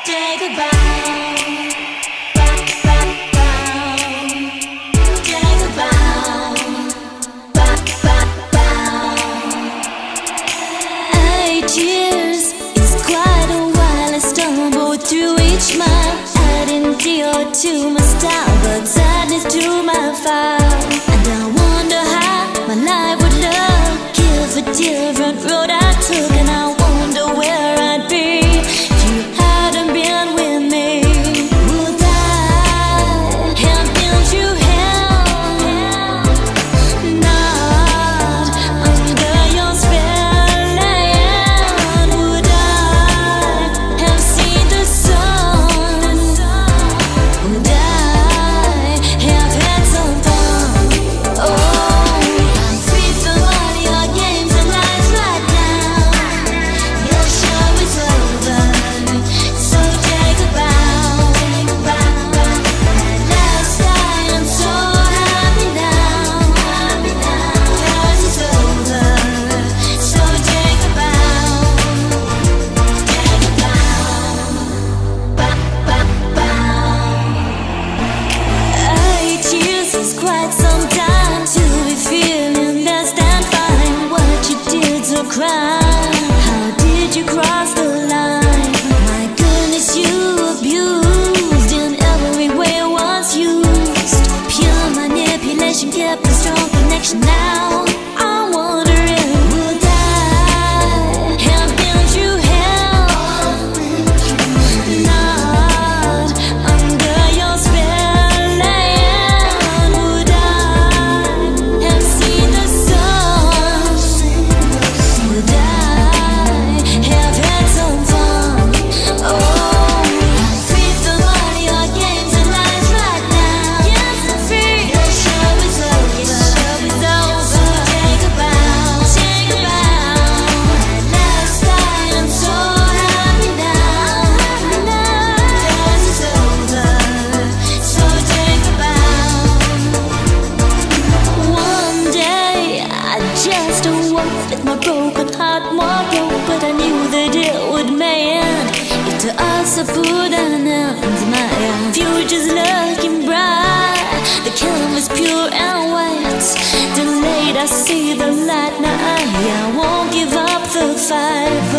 Take a bow, take a bow, 8 years is quite a while. I stumbled through each mile, adding deal to my style, but sadness to my file. And I wonder how my life would look if a different road I took. And I wonder where I'd be if you hadn't been with me. Would I have been through hell? Not under your spell. And would I have seen the sun? Would I have had some fun? Oh, I'm free from all your games and lies right now. Your show is over, so take a bow. At last I am so happy now. 'Cause it's over, so take a bow. Take a bow. 8 years is quite some time to be feeling less than fine. What you did to crime? How did you cross the line? My goodness, you abused in every way it was used. Pure manipulation kept a strong connection. Now I'm wondering, would I have been through hell? Not under your spell. And would I have seen the sun? Would I have had some fun? Oh, I'm free from all your games and lies right now. Yes, I'm free. Your show is over. So take a bow. At last I am so happy now. 'Cause it's over, so take a bow. One day I just awoke with my broken heart more broke, but I knew that it would mend. If to us I put an end to my future's looking bright. The canvas pure and white. Too late I see the light now. I won't give up the fight.